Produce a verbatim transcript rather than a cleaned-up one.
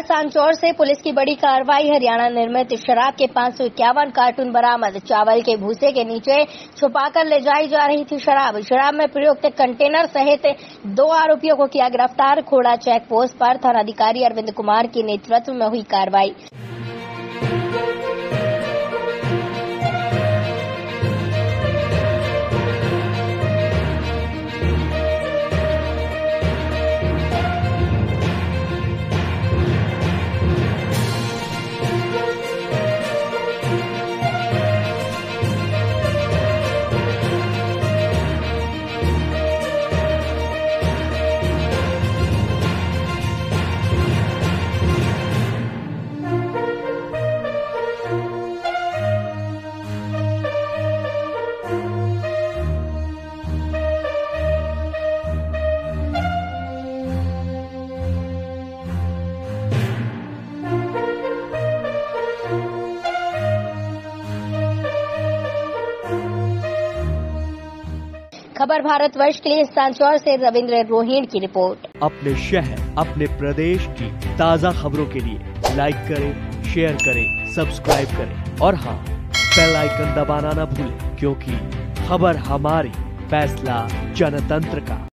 सांचौर से पुलिस की बड़ी कार्रवाई। हरियाणा निर्मित शराब के पाँच सौ इक्यावन कार्टून बरामद। चावल के भूसे के नीचे छुपाकर ले जाई जा रही थी शराब। शराब में प्रयुक्त कंटेनर सहित दो आरोपियों को किया गिरफ्तार। खोड़ा चेक पोस्ट पर थानाधिकारी अरविंद कुमार के नेतृत्व में हुई कार्रवाई। खबर भारतवर्ष के लिए सांचौर से रविंद्र रोहिण की रिपोर्ट। अपने शहर, अपने प्रदेश की ताज़ा खबरों के लिए लाइक करें, शेयर करें, सब्सक्राइब करें और हाँ, बेल आइकन दबाना ना भूलें, क्योंकि खबर हमारी, फैसला जनतंत्र का।